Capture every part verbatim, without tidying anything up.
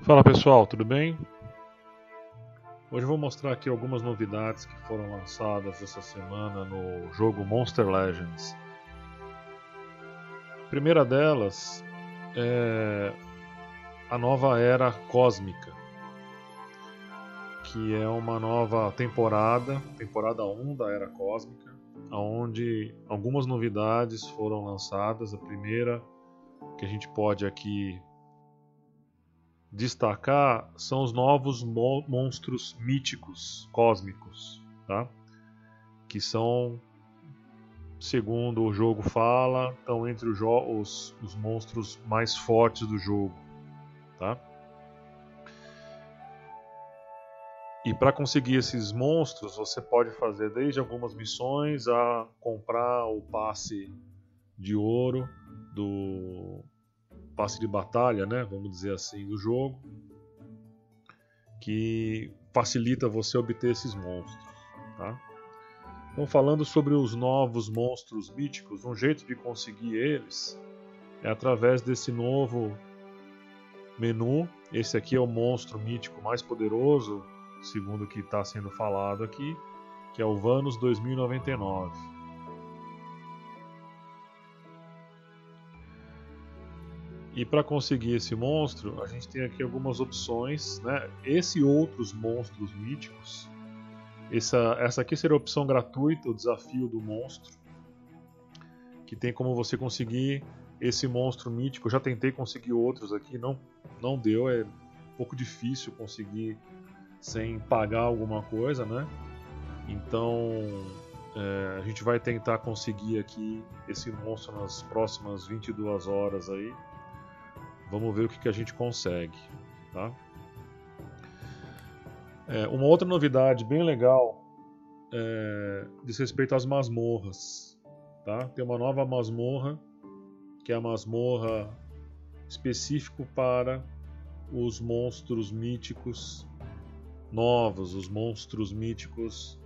Fala pessoal, tudo bem? Hoje eu vou mostrar aqui algumas novidades que foram lançadas essa semana no jogo Monster Legends. A primeira delas é a nova Era Cósmica, que é uma nova temporada, temporada um da Era Cósmica, onde algumas novidades foram lançadas. A primeira que a gente pode aqui destacar são os novos mo monstros míticos cósmicos, tá? Que são, segundo o jogo fala, estão entre os, os, os monstros mais fortes do jogo, tá? E para conseguir esses monstros você pode fazer desde algumas missões a comprar o passe de ouro do passe de batalha, né, vamos dizer assim, do jogo, que facilita você obter esses monstros, tá? Então, falando sobre os novos monstros míticos, um jeito de conseguir eles é através desse novo menu. Esse aqui é o monstro mítico mais poderoso, segundo o que está sendo falado aqui, que é o Vanus dois mil e noventa e nove. E para conseguir esse monstro, a gente tem aqui algumas opções, né? Esse e outros monstros míticos. Essa, essa aqui seria a opção gratuita, o desafio do monstro, que tem como você conseguir esse monstro mítico. Eu já tentei conseguir outros aqui, não, não deu, é um pouco difícil conseguir sem pagar alguma coisa, né? Então é, a gente vai tentar conseguir aqui esse monstro nas próximas vinte e duas horas aí. Vamos ver o que, que a gente consegue, tá? É, uma outra novidade bem legal é, diz respeito às masmorras, tá? Tem uma nova masmorra, que é a masmorra específico para os monstros míticos novos, os monstros míticos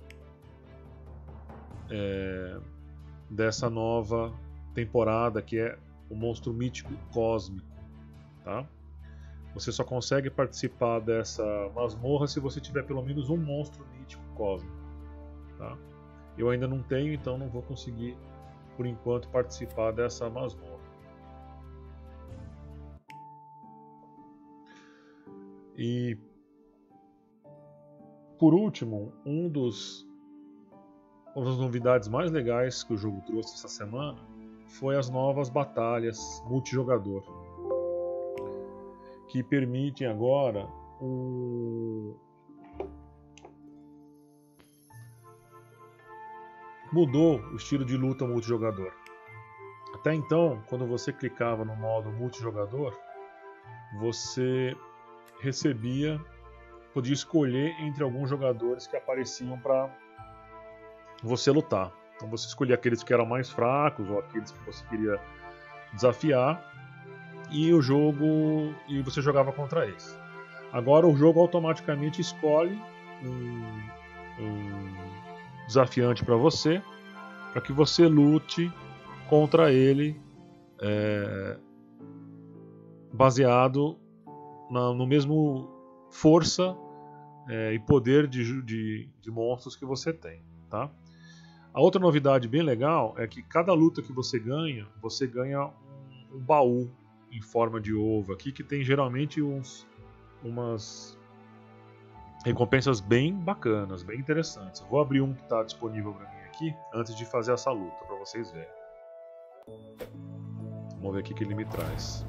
é, dessa nova temporada, que é o monstro mítico cósmico, tá? Você só consegue participar dessa masmorra se você tiver pelo menos um monstro mítico cósmico, tá? Eu ainda não tenho, então não vou conseguir por enquanto participar dessa masmorra. E por último, um dos uma das novidades mais legais que o jogo trouxe essa semana foi as novas batalhas multijogador, que permitem agora o... mudou o estilo de luta multijogador. Até então, quando você clicava no modo multijogador, você recebia, podia escolher entre alguns jogadores que apareciam para você lutar. Então você escolhia aqueles que eram mais fracos ou aqueles que você queria desafiar, e o jogo e você jogava contra eles. Agora o jogo automaticamente escolhe um, um desafiante para você, para que você lute contra ele é, baseado na, no mesmo força é, e poder de, de, de monstros que você tem, tá? A outra novidade bem legal é que cada luta que você ganha, você ganha um, um baú em forma de ovo aqui, que tem geralmente uns, umas recompensas bem bacanas, bem interessantes. Eu vou abrir um que está disponível para mim aqui, antes de fazer essa luta, para vocês verem. Vamos ver o que ele me traz.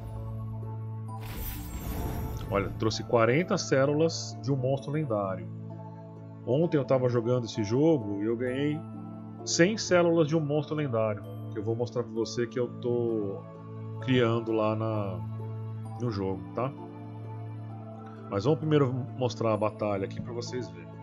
Olha, trouxe quarenta células de um monstro lendário. Ontem eu estava jogando esse jogo e eu ganhei cem células de um monstro lendário, que eu vou mostrar para você que eu tô criando lá na, no jogo, tá? Mas vamos primeiro mostrar a batalha aqui para vocês verem.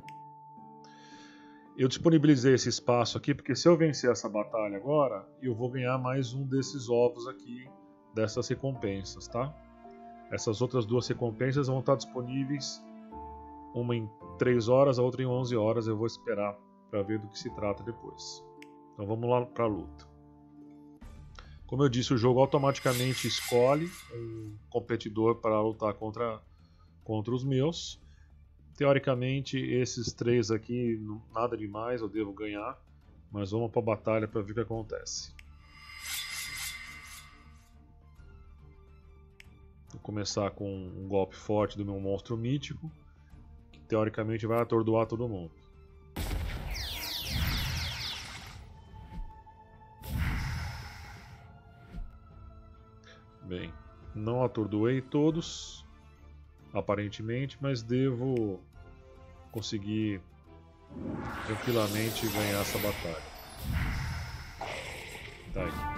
Eu disponibilizei esse espaço aqui porque se eu vencer essa batalha agora, eu vou ganhar mais um desses ovos aqui, dessas recompensas, tá? Essas outras duas recompensas vão estar disponíveis, uma em três horas, a outra em onze horas. Eu vou esperar para ver do que se trata depois. Então vamos lá para a luta. Como eu disse, o jogo automaticamente escolhe um competidor para lutar contra contra os meus. Teoricamente, esses três aqui, nada demais, eu devo ganhar. Mas vamos para a batalha para ver o que acontece. Vou começar com um golpe forte do meu monstro mítico, que teoricamente vai atordoar todo mundo. Bem, não atordoei todos, aparentemente, mas devo conseguir tranquilamente ganhar essa batalha. Tá aí.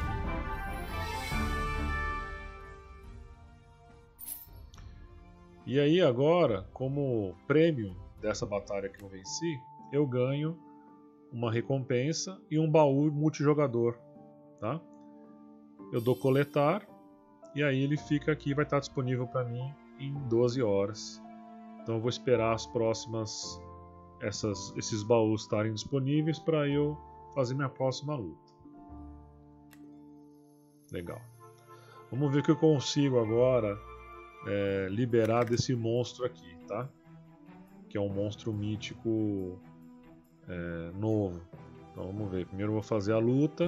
E aí agora, como prêmio dessa batalha que eu venci, eu ganho uma recompensa e um baú multijogador, tá? Eu dou coletar e aí ele fica aqui, vai estar disponível para mim em doze horas. Então eu vou esperar as próximas essas, esses baús estarem disponíveis para eu fazer minha próxima luta. Legal. Vamos ver o que eu consigo agora é, liberar desse monstro aqui, tá? Que é um monstro mítico é, novo. Então vamos ver. Primeiro eu vou fazer a luta.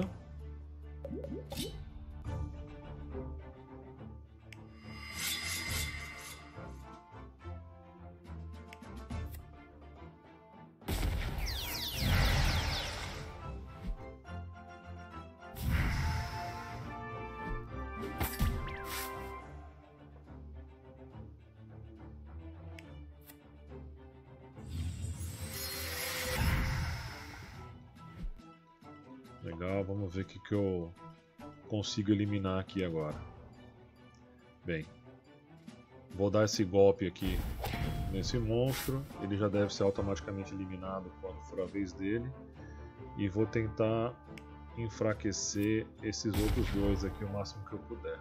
Legal, vamos ver o que, que eu consigo eliminar aqui agora. Bem, vou dar esse golpe aqui nesse monstro, ele já deve ser automaticamente eliminado quando for a vez dele. E vou tentar enfraquecer esses outros dois aqui o máximo que eu puder.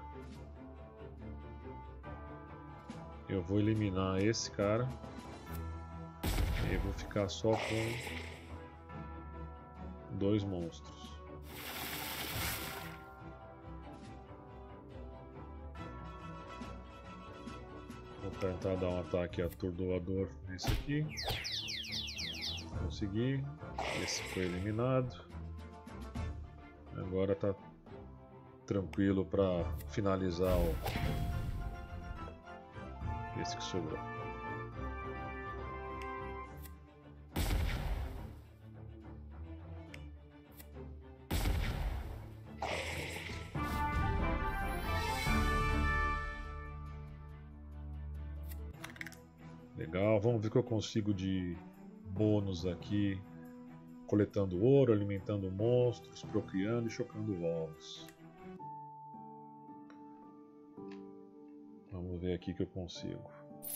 Eu vou eliminar esse cara e vou ficar só com dois monstros. Vou tentar dar um ataque atordoador nesse aqui. Consegui. Esse foi eliminado. Agora tá tranquilo para finalizar o... esse que sobrou. Legal, vamos ver o que eu consigo de bônus aqui, coletando ouro, alimentando monstros, procriando e chocando ovos. Vamos ver aqui o que eu consigo.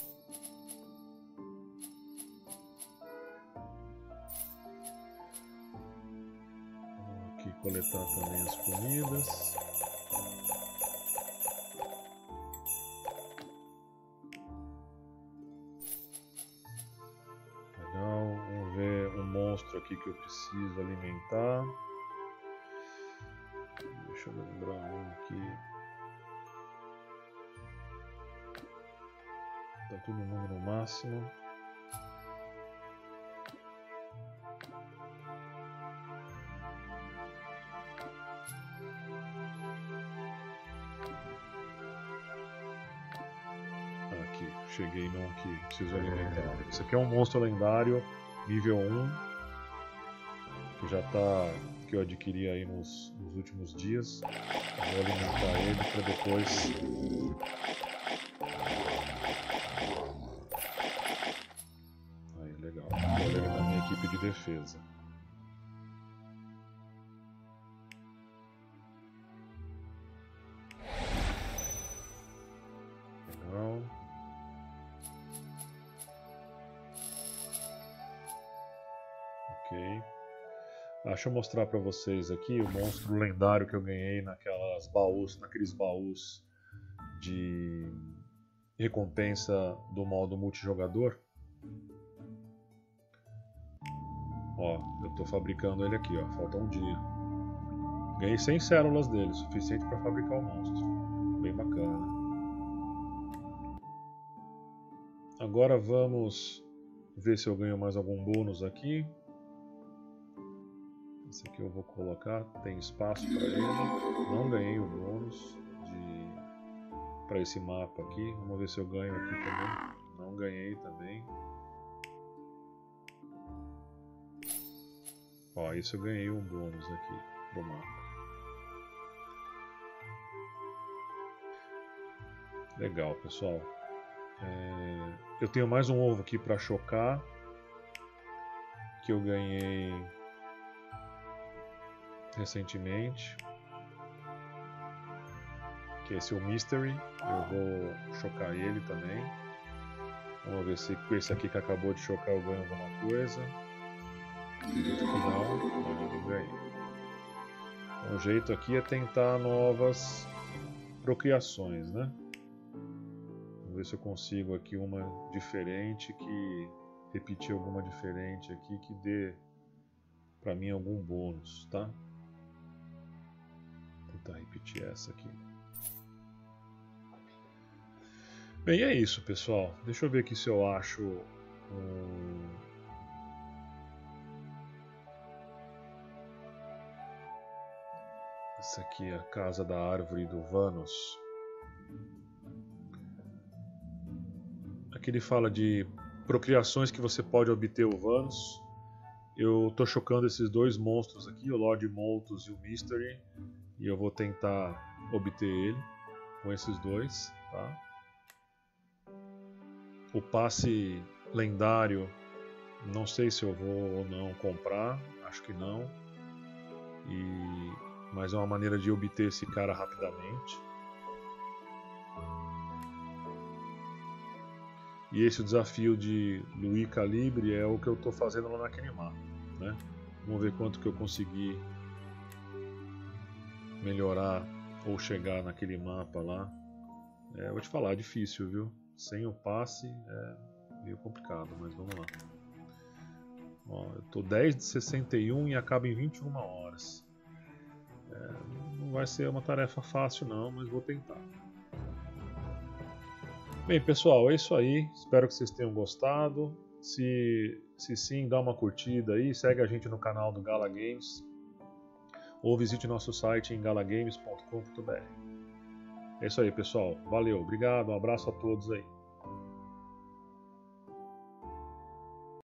Vamos aqui coletar também as comidas. Aqui que eu preciso alimentar. Deixa eu lembrar um aqui. Tá tudo no número máximo. Aqui, cheguei num que preciso alimentar. Esse aqui é um monstro lendário nível um. Que já tá, que eu adquiri aí nos, nos últimos dias. Vou alimentar ele para depois aí, legal. Vou ele na minha equipe de defesa. Legal. Ok. Deixa eu mostrar para vocês aqui o monstro lendário que eu ganhei naquelas baús, naqueles baús de recompensa do modo multijogador. Ó, eu estou fabricando ele aqui, ó, falta um dia. Ganhei cem células dele, suficiente para fabricar o monstro. Bem bacana, né? Agora vamos ver se eu ganho mais algum bônus aqui. Esse aqui eu vou colocar, tem espaço para ele. Não ganhei o bônus de... para esse mapa aqui. Vamos ver se eu ganho aqui também. Não ganhei também. Ó, isso eu ganhei um bônus aqui do mapa. Legal, pessoal. É... Eu tenho mais um ovo aqui para chocar. Que eu ganhei recentemente. Que é esse é o Mystery. Eu vou chocar ele também. Vamos ver se com esse aqui que acabou de chocar eu ganho alguma coisa. Acredito que não, mas eu ganhei. O jeito aqui é tentar novas procriações, né? Vamos ver se eu consigo aqui uma diferente, que repetir alguma diferente aqui que dê pra mim algum bônus, tá? Vou tentar repetir essa aqui. Bem, é isso, pessoal. Deixa eu ver aqui se eu acho um... Essa aqui é a casa da árvore do Vanos. Aqui ele fala de procriações que você pode obter o Vanos. Eu estou chocando esses dois monstros aqui, o Lord Moltus e o Mystery. E eu vou tentar obter ele com esses dois, tá? O passe lendário, não sei se eu vou ou não comprar, acho que não. E... mas é uma maneira de obter esse cara rapidamente. E esse desafio de Louis Calibre é o que eu estou fazendo lá naquele mapa, né? Vamos ver quanto que eu consegui melhorar ou chegar naquele mapa lá. É, eu vou te falar, é difícil, viu? Sem o passe é meio complicado, mas vamos lá. Ó, eu estou dez de sessenta e um e acaba em vinte e uma horas. É, não vai ser uma tarefa fácil não, mas vou tentar. Bem, pessoal, é isso aí. Espero que vocês tenham gostado. Se, se sim, dá uma curtida aí. Segue a gente no canal do Gala Games. Ou visite nosso site em galagames ponto com ponto br. É isso aí, pessoal. Valeu, obrigado, um abraço a todos aí.